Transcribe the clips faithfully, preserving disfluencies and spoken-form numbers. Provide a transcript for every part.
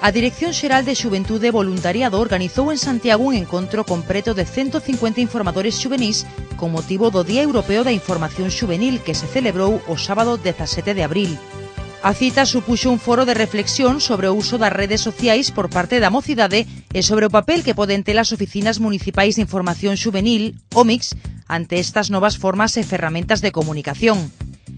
A Dirección Xeral de Xuventude e Voluntariado organizou en Santiago un encontro con preto de ciento cincuenta informadores xuvenís con motivo do Día Europeo da Información Xuvenil que se celebrou o sábado dezasete de abril. A cita supuxo un foro de reflexión sobre o uso das redes sociais por parte da mocidade e sobre o papel que poden ter as oficinas municipais de información xuvenil, O M I X, ante estas novas formas e ferramentas de comunicación.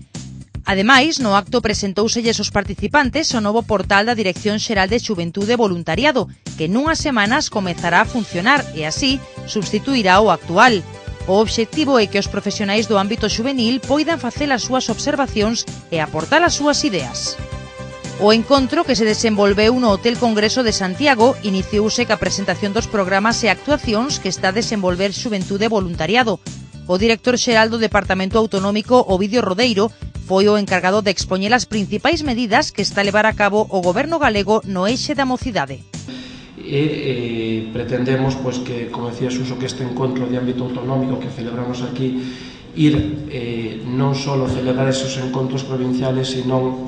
Ademais, no acto presentóuselles aos participantes o novo portal da Dirección Xeral de Xuventude e Voluntariado, que nunhas semanas comezará a funcionar e así substituirá o actual. O obxectivo é que os profesionais do ámbito xuvenil poidan facer as súas observacións e aportar as súas ideas. O encontro, que se desenvolveu no Hotel Congreso de Santiago, iniciouse ca presentación dos programas e actuacións que está a desenvolver Xuventude e Voluntariado. O director xeral do Departamento Autonómico, Ovidio Rodeiro, foi o encargado de expoñer as principais medidas que está a levar a cabo o goberno galego no eixe da mocidade. E eh, pretendemos, pois, que, como decía Suso, que este encontro de ámbito autonómico que celebramos aquí, ir eh, non só celebrar esos encontros provinciales, sino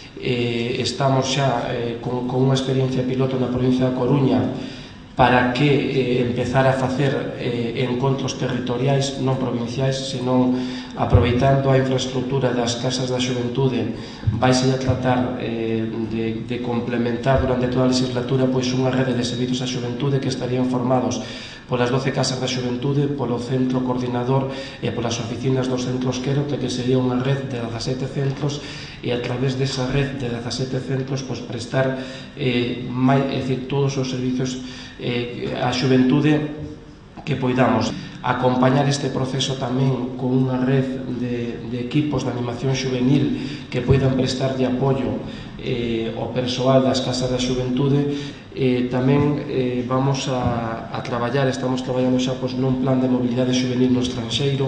eh, estamos xa eh, con, con unha experiencia piloto na provincia da Coruña para que eh, empezar a facer eh, encontros territoriais, non provinciais, senón aproveitando a infraestructura das casas da xuventude, vaise a tratar eh, de, de complementar durante toda a legislatura pois unha rede de servizos á xuventude que estarían formados polas doce casas da xuventude, polo centro coordinador e polas oficinas dos centros Quérote, que sería unha red de dezasete centros, e a través desa red de dezasete centros pois, prestar eh, mai, é dicir, todos os servizos eh, á xuventude que poidamos. Acompañar este proceso tamén con unha red de, de equipos de animación xuvenil que poidan prestar de apoio eh, ao persoal das casas da xuventude. Eh, tamén eh, vamos a, a traballar, estamos traballando xa pois, nun plan de mobilidade xuvenil no estranxeiro,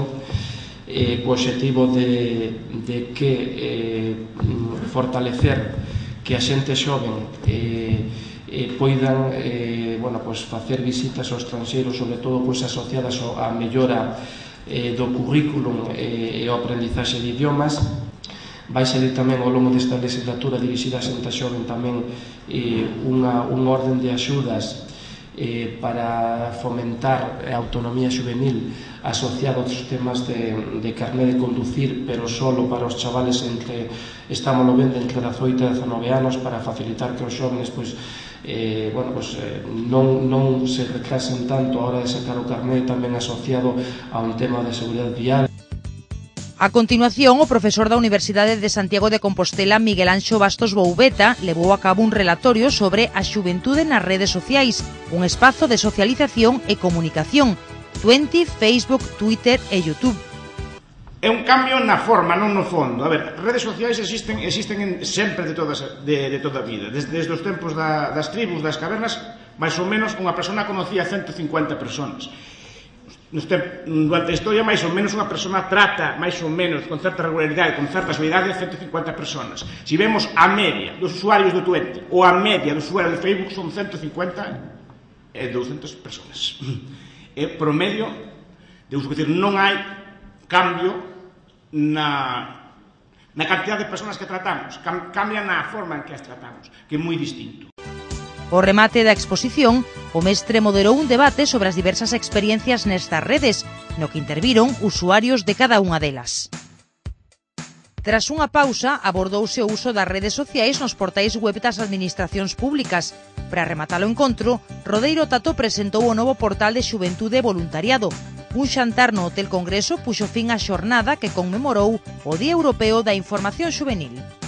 eh, co objetivo de, de que eh, fortalecer que a xente xoven eh, eh, poidan eh, bueno, pues, facer visitas aos estranxeiros, sobre todo pues, asociadas á mellora eh, do currículum eh, e ao aprendizaxe de idiomas. Vai salir tamén ao longo desta legislatura dirixida a xente xoven tamén eh, unha, unha orden de axudas eh, para fomentar a autonomía juvenil asociada aos temas de, de carné de conducir, pero solo para os chavales entre, estamos lo vendo, entre dezoito e dezanove anos, para facilitar que os xóvenes pois, eh, bueno, pues, eh, non, non se retrasen tanto a hora de sacar o carné, tamén asociado a un tema de seguridade vial. A continuación, o profesor da Universidade de Santiago de Compostela, Miguel Anxo Bastos Boubeta, levou a cabo un relatorio sobre a xuventude nas redes sociais, un espazo de socialización e comunicación, Twenty, Facebook, Twitter e YouTube. É un cambio na forma, non no fondo. A ver, redes sociais existen, existen en, sempre de, todas, de, de toda a vida. Desde, desde os tempos da, das tribus, das cavernas, máis ou menos unha persona conocía ciento cincuenta personas. Durante a historia, máis ou menos, unha persona trata, máis ou menos, con certa regularidade, con certa seguridade, a ciento cincuenta personas. Se vemos a media dos usuarios do Twitter ou a media dos usuarios do Facebook, son ciento cincuenta e doscientas personas. É promedio de uso, é dicir, non hai cambio na, na cantidad de personas que tratamos, Cam, cambia na forma en que as tratamos, que é moi distinto. O remate da exposición, o mestre moderou un debate sobre as diversas experiencias nestas redes, no que interviron usuarios de cada unha delas. Tras unha pausa, abordouse o uso das redes sociais nos portais web das administracións públicas. Para rematar o encontro, Rodeiro Tato presentou o novo portal de Xuventude e Voluntariado. Un xantar no Hotel Congreso puxo fin á xornada que conmemorou o Día Europeo da Información Xuvenil.